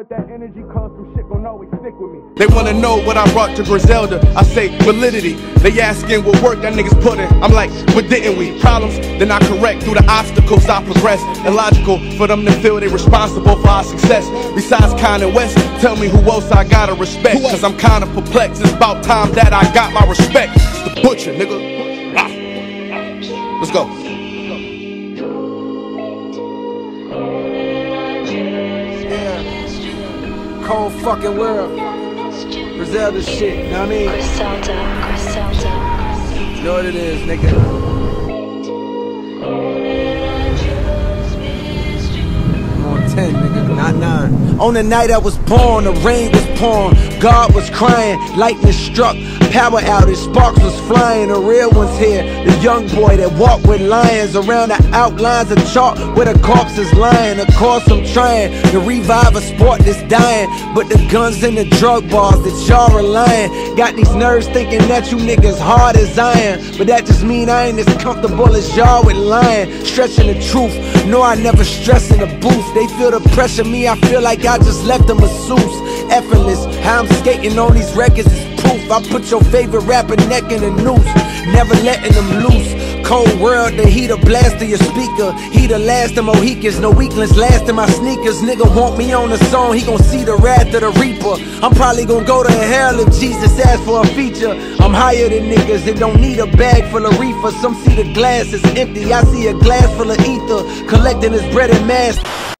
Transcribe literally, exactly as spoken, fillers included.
with that energy, cause some shit gon' always stick with me. They wanna know what I brought to Griselda. I say validity. They asking what work that niggas put in. I'm like, but didn't we? Problems, then I correct. Through the obstacles I progress. Illogical for them to feel they responsible for our success. Besides Kanye West, tell me who else I gotta respect. Cause I'm kinda perplexed. It's about time that I got my respect. It's the butcher, nigga. Ah. Let's go. Yeah. Cold fucking world. Griselda shit, you know what I mean? Griselda, Griselda. You know what it is, nigga. I'm on ten, nigga, not nine. On the night I was born, the rain was pouring, God was crying, lightning struck, power outage, sparks was flying. The real one's here, the young boy that walked with lions around the outlines of chalk where the corpse is lying. Of course I'm trying to revive a sport that's dying, but the guns and the drug bars that y'all relying got these nerves thinking that you niggas hard as iron. But that just mean I ain't as comfortable as y'all with lying, stretching the truth. No, I never stress in the booth. They feel the pressure, me I feel like I just left a masseuse. Effortless, how I'm skating on these records is proof. I put your favorite rapper neck in a noose, never letting them loose. Cold world, the heater blast to your speaker. He the last of Mohicans, no weaklings last in my sneakers. Nigga want me on the song, he gon' see the wrath of the reaper. I'm probably gon' go to hell if Jesus asks for a feature. I'm higher than niggas that don't need a bag full of reefer. Some see the glass is empty, I see a glass full of ether, collecting his bread and mass.